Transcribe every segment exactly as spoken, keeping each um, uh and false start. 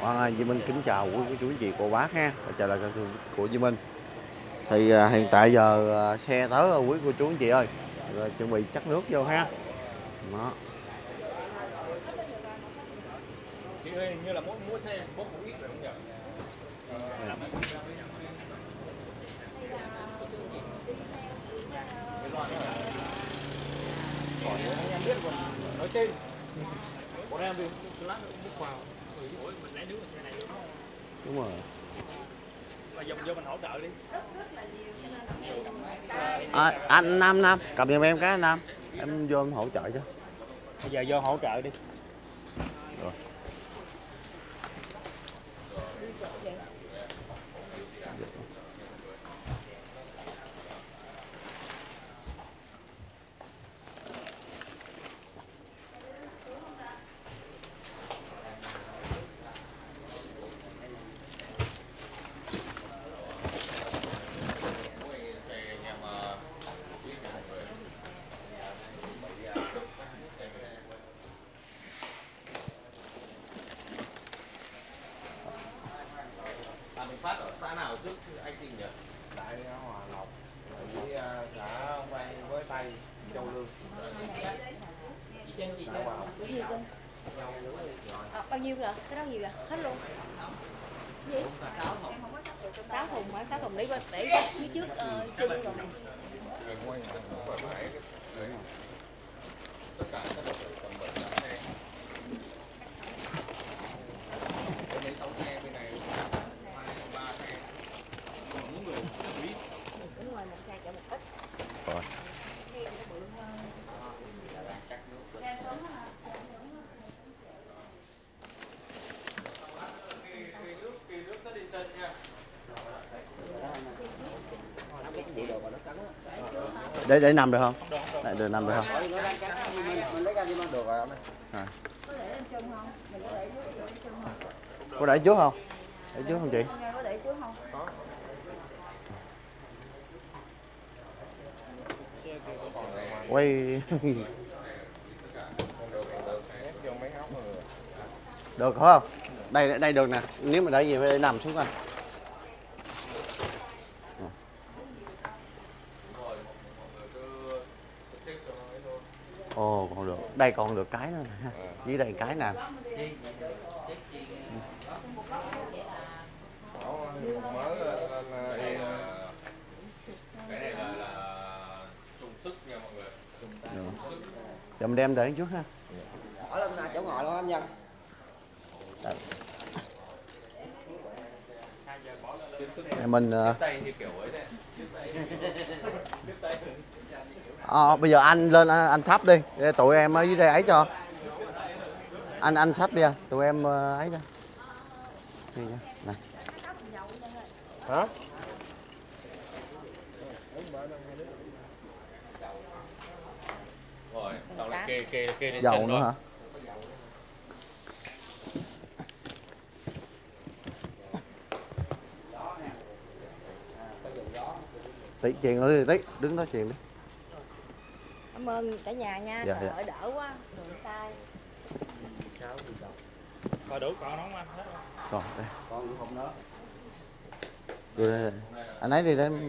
Vâng, Duy Minh kính chào quý cô chú anh chị cô bác ha, chào là kênh của Duy Minh. Thì à, hiện tại giờ à, xe tới rồi quý cô chú anh chị ơi, rồi, chuẩn bị chắc nước vô ha. Đó. Chị ơi, như là mỗi mỗi xe bốc cũng ít rồi không nhỉ? Còn anh em biết còn nói tên. Bọn em thì lát nữa cũng vào. Ủa mình lấy nước ở xe này luôn. Đúng rồi. Mà dùng vô mình hỗ trợ đi. À, anh Nam Nam, cầm giùm em cái anh Nam. Em vô em hỗ trợ chứ. Bây giờ vô hỗ trợ đi. Rồi. Phát ở xã nào trước anh Trình nhỉ? Tại Hòa Lộc với xã Quang với Tây Châu Lương. À, bao nhiêu kìa? Cái đó nhiều kìa? Hết luôn. Gì? sáu thùng hả? sáu thùng đi bên để phía trước uh, chân rồi. Tất cả các đội tầm bảy tám xe. Mấy sáu xe bên này, hai ba xe. Còn những người quý. Đúng rồi, một xe chở một ít. Rồi. Để để nằm được không? Để được nằm được không? Mình lấy ra đi mang được rồi. À. Có để trước không? Để trước không chị? Có để trước không? Quay được không? Đây đây được nè, nếu mà để gì phải để nằm xuống coi. Ồ, còn được. Đây còn được cái nữa nè ha. Dưới đây cái nè. Cái này là là trùng sức nha mọi người. Giờ mình đem để trước ha. Bỏ lên chỗ ngồi luôn anh Nhân. Mình Tay thì kiểu ấy này. à, bây giờ anh lên anh, anh sắp đi để tụi em ở dưới đây ấy cho anh anh sắp đi à. Tụi em ấy cho này. Hả? Rồi, xong lại kê kê kê lên Dầu chân nữa rồi. hả? Tí chuyện nữa đi, tí đứng nói chuyện đi. Cảm ơn cả nhà nha. Dạ, Trời dạ. ơi đỡ quá. Đường tay. Coi đủ còn nóng anh hết không? Còn đây. Con không đó. Đưa đây, đây. Anh ấy đi đến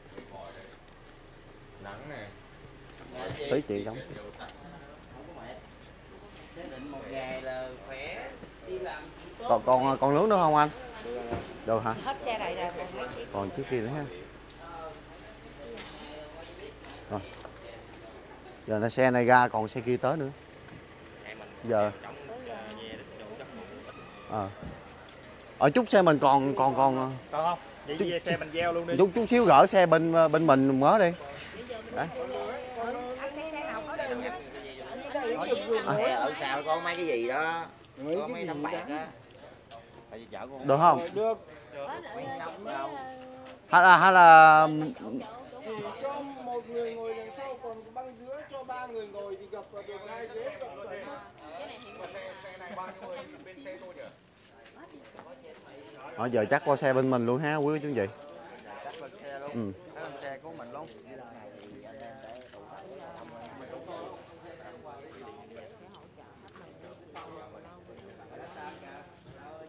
Nắng này. tí chuyện giống. Còn còn còn nước nữa không anh? Được hả? Hết xe này rồi còn mấy chiếc. Còn chiếc kia nữa ha. Rồi. Giờ là xe này ra còn xe kia tới nữa. Giờ à. Ở chút xe mình còn còn còn Còn không? Vậy chút, xe mình gieo luôn đi. Chút chút xíu gỡ xe bên bên mình mới đi. Đấy. À. Ở sau có mấy cái gì đó, có mấy tấm bạc á. Được không? Được. Hay là hay là Chỉ cho một người ngồi đằng sau, còn băng giữa cho ba người ngồi thì gập vào được hai ghế gập vào. Ờ, giờ chắc qua xe bên mình luôn ha quý chú anh chị. Chắc là xe luôn. Ừ. Xe của mình luôn.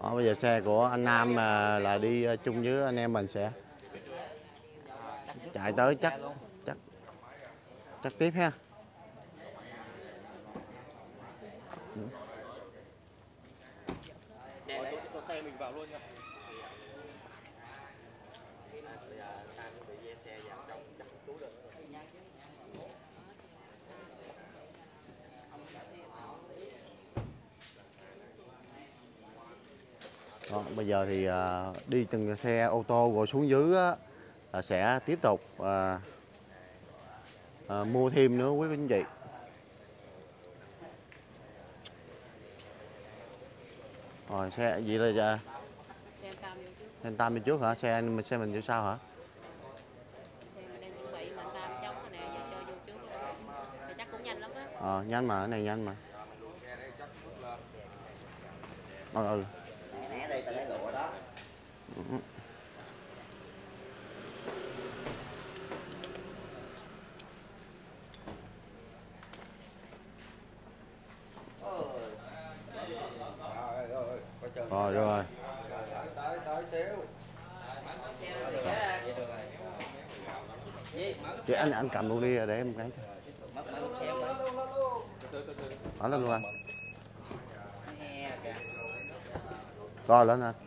Đó, bây giờ xe của anh Nam mà là đi chung với anh em mình sẽ chạy tới chắc chắc chắc tiếp ha. Cho xe mình vào luôn nha. Đó, bây giờ thì à, đi từng xe ô tô rồi xuống dưới á, là sẽ tiếp tục à, à, mua thêm nữa quý anh chị. Rồi xe gì là Xe tam vô trước. xe Tam đi trước hả? Xe mình xe mình vô sau hả? Xe mình đang chuẩn bị mà tam trong cái này giờ cho vô trước luôn. Thì chắc cũng nhanh lắm á. Ờ nhanh mà, cái này nhanh mà. Ờ ừ. Né đây tao lấy lụa đó. Ừ. Rồi rồi. Tới tới xíu. Chị anh anh cầm luôn đi để em cái. Ở lên luôn anh. Rồi lên anh.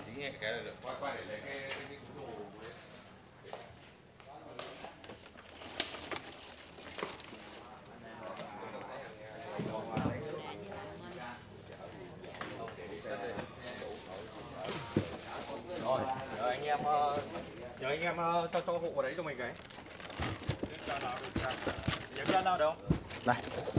Rồi, rồi anh em nhờ anh em cho cho hộ vào đấy cho mình cái. Giờ cái nào đâu? Đây.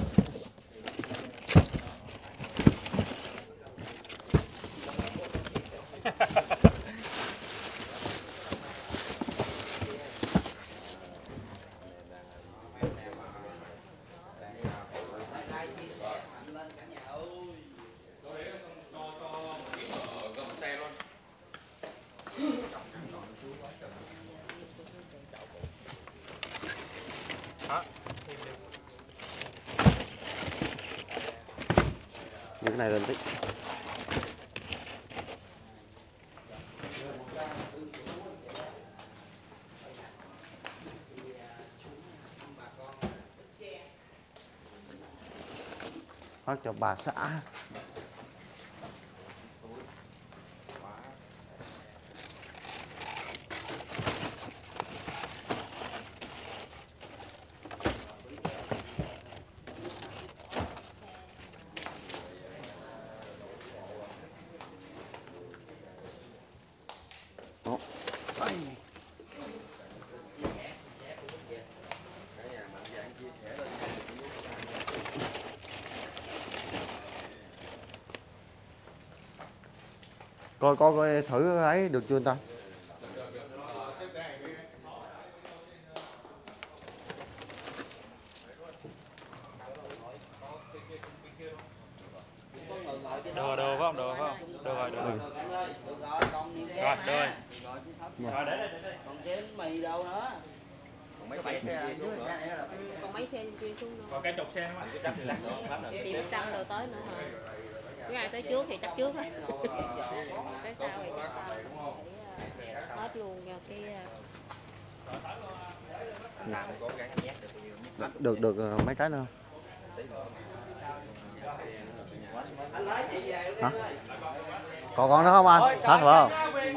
Những cái này lên tí. Phát cho bà xã. Đó. Đây. Coi coi coi thử ấy được chưa anh ta? Được được phải không? Được phải không? Được rồi, được rồi. Rồi, được rồi. Rồi đấy đây đây. Còn cái bánh mì đâu nữa? Còn mấy xe dưới xe nữa. Còn mấy xe trên kia xuống nữa. Còn cái trục xe nó chắc thì lắc nữa. Thì một trăm rồi tới nữa hả? Cái ai tới trước thì chắc trước á. Tới sau thì chắc sau. Để hết luôn nha cái Được được mấy cái nữa. Hả? Còn con nữa không anh? Hết phải không?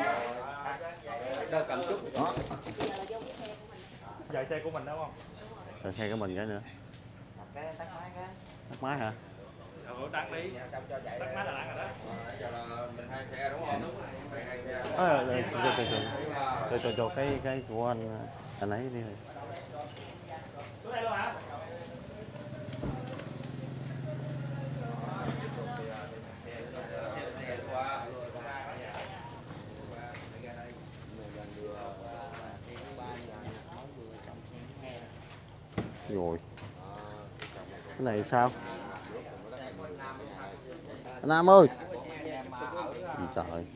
Đó. Chạy xe của mình đúng không? Rồi xe của mình cái nữa. Tắt máy hả? Ừ, tắt đi. Tắt máy là tắt rồi đó. Giờ là mình hai xe đúng không? Đúng rồi. Hai xe. Ờ rồi rồi rồi rồi rồi rồi cái cái của anh anh ấy đi rồi. Xuống đây luôn hả? Rồi. Cái này sao? Anh Nam ơi. Gì trời.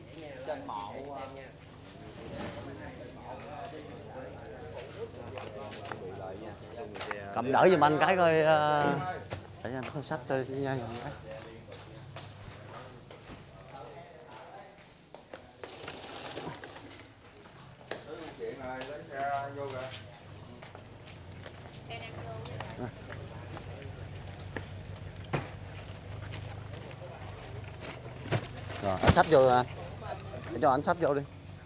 Cầm đỡ giùm anh cái coi để anh có sách cho nha. này lấy xe vô kìa. Rồi anh sắp vô anh. Để cho anh sắp vô đi.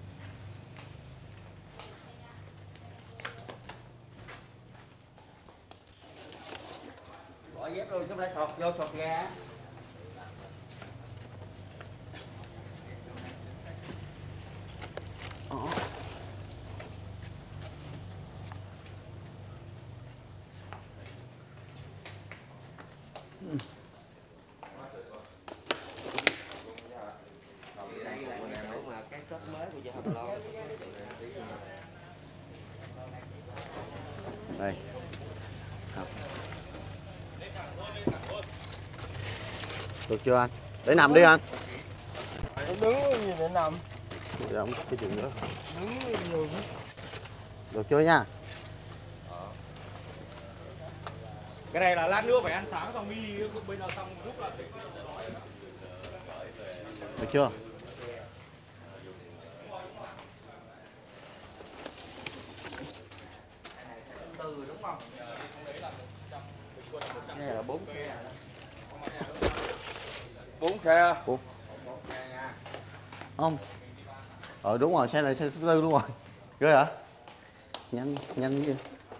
Bỏ dép luôn, chúng ta sọt vô sọt ra. Cái shop mới của Hồng Loan. Đây. Được chưa anh? Để nằm đi anh. Đứng gì để nằm. Để không cái chuyện nữa. Đứng nhiều. Được chưa nha? Cái này là lát nữa phải ăn sáng xong đi bây giờ xong rút lại. Được chưa? Từ đúng không? Cái này là bốn xe. Bốn xe. Ủa? Không. Ờ đúng rồi, xe này xe thứ tư đúng rồi. Ghê hả? Nhanh nhanh như.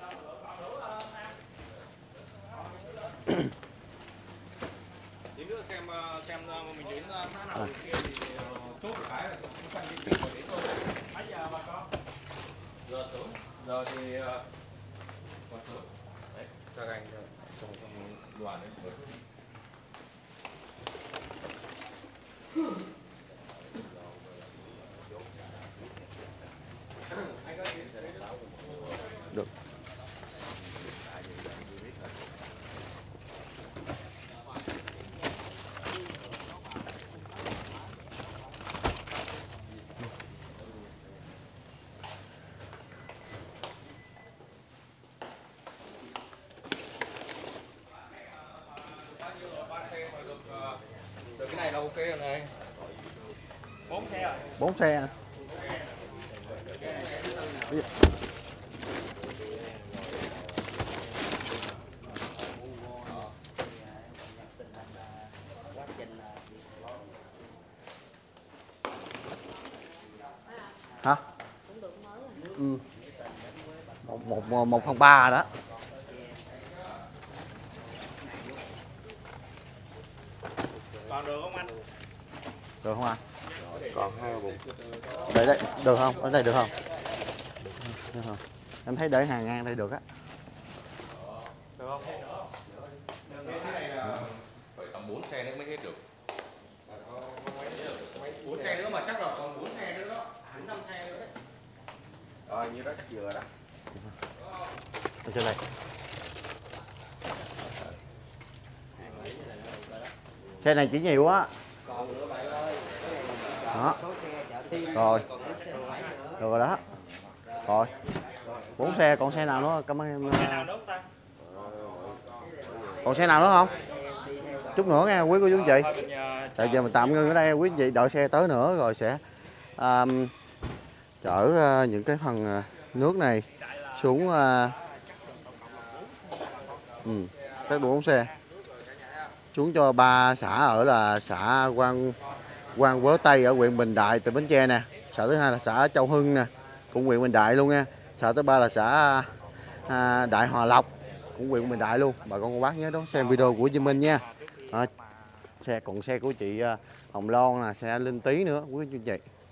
Tí nữa xem xem mình đến xã nào kia thì chốt một cái là chúng phân đi tìm đến thôi. Mấy giờ bà con? Giờ sớm. Giờ thì còn sớm. Đấy, ra gành trong trong đoàn đấy. Được. Được cái này là ok rồi này. Bốn xe à? Bốn xe. Hả? Ừ. Một, một, một phần ba đó. Còn được không anh? Được không anh? Còn hai bụng. Để đây, được không? Ở đây được không? Được không? Em thấy để hàng ngang đây được á. Được không? Phải tầm bốn xe nữa mới hết được. bốn xe nữa mà chắc là còn bốn xe nữa đó. Hẳn năm xe nữa đấy. Rồi như đó chắc vừa đó. Ở trên đây. Xe này chỉ nhiều á. Đó. Rồi. Được rồi đó. Rồi. Bốn xe, còn xe nào nữa? Cảm ơn em. Còn xe nào nữa không? Chút nữa nha quý cô chú anh chị. Tại giờ mình tạm ngưng ở đây, quý anh chị đợi xe tới nữa rồi sẽ um, chở uh, những cái phần uh, nước này xuống uh, ừ, các bốn xe xuống cho ba xã ở là xã Quang Quang Vớ Tây ở huyện Bình Đại tỉnh Bến Tre nè, xã thứ hai là xã Châu Hưng nè cũng huyện Bình Đại luôn nha, xã thứ ba là xã uh, Đại Hòa Lộc cũng huyện Bình Đại luôn. Bà con cô bác nhớ đón xem video của Duy Minh nha. À, xe còn xe của chị Hồng Loan nè, xe Linh Tý nữa quý anh chị.